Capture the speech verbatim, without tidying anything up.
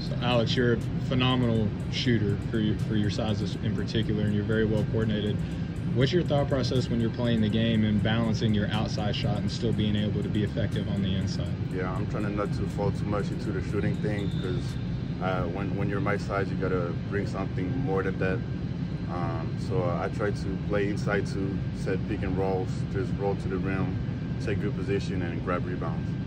So Alex, you're a phenomenal shooter for your, for your size in particular, and you're very well coordinated. What's your thought process when you're playing the game and balancing your outside shot and still being able to be effective on the inside? Yeah, I'm trying to not to fall too much into the shooting thing, because uh, when, when you're my size, you got to bring something more than that. Um, so uh, I try to play inside to set pick and rolls, just roll to the rim, take good position, and grab rebounds.